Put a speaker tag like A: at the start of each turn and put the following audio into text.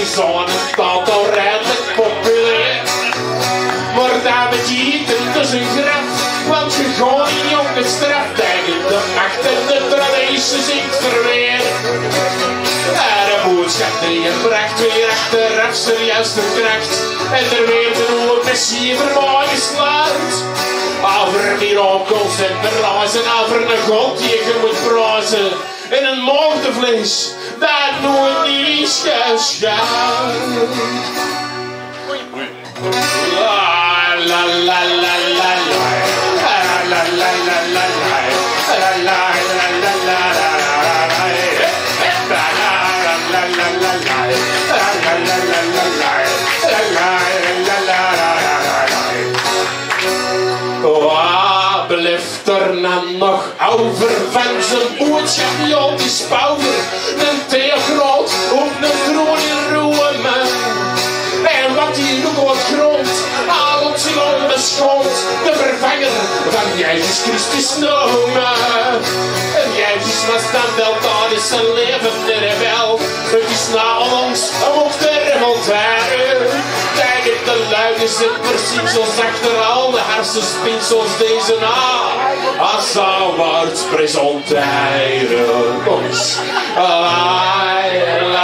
A: is al een aantal redelijk populair. Maar daar met je eten tussen graf, want je gewoon in jonge straf tegen de macht en de tradities in het verweer. En de boodschap die je bracht weer achteraf serieus de kracht. En er werd een oude messie vermogen geslaagd. Over mirakels en verlazen, over een god die je moet prazen. En een moordvlees dat nooit niet is geschaad. La la la la la la la la la la la la wat blijft er nou nog over van zijn boodschap Jan die Spouwer? Een theograat op een troon in Rome. En wat hier nog wat grond, haalt zich onbeschoond, de vervanger van Jezus Christus noemen. En Jezus was dan wel daar is zijn leven de rebel. Het is na ons om de revolteren. Tegen de luiders en precies zoals achter al de hersenspinsels deze na. Als aanwaarts presenteren. Kom eens. La la